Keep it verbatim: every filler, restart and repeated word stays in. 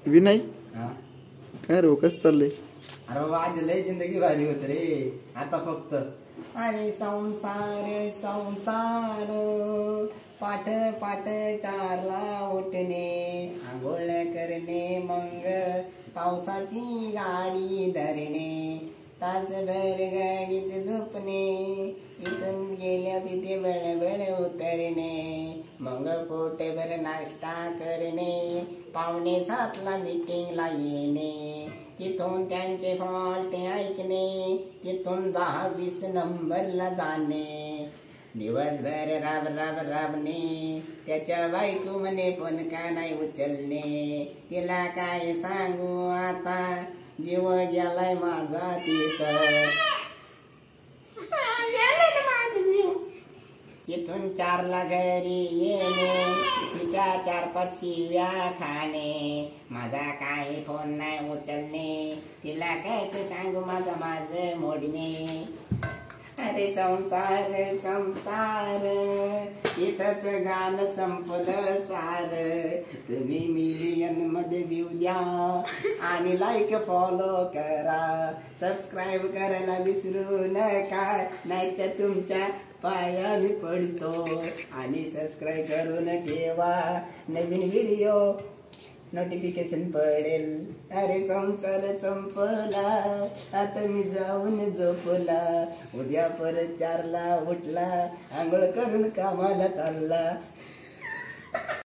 विनय हा काय रे कसं चाललंय? अरे बाबा आधी लय जिंदगी भारी होत रे. आता फक्त आणि संसार संसार पाठ पाठ चारला उठणे, आंघोळ करणे, मग पावसाची गाडी धरणे, तासभर गाडीत झोपणे, इथून गेल्या तिथे वेळ उतरणे, मग पोटभर नाश्ता करणे, पावणे सातला मीटिंगला येणे, तिथून त्यांचे फॉल्ट ऐकणे, तिथून दहा वीस नंबरला जाणे, दिवसभर राब राब राबणे, त्याच्या बायको म्हणे पण का नाही उचलणे, तिला काय सांगू आता जीव गेलाय माझा तिथं, तिथून चारला घरी येणे, तिच्या चार पाच शिव्या खाणे, माझा काही फोन नाही उचलणे, तिला कैसे सांगू माझा माझं मोडणे, अरे संसार संसार इथंच गाणं संपलं सार, तुम्ही मिलियन मध्ये व्ह्यू द्या आणि लाईक फॉलो करा, सबस्क्राईब करायला विसरू नका, नाही तर तुमच्या पायाने पडतो, आणि सबस्क्राईब करून ठेवा, नवीन व्हिडिओ नोटिफिकेशन पडेल. अरे संसार संपला आता मी जाऊन झोपला, उद्या परत चारला उठला, आंघोळ करून कामाला चालला.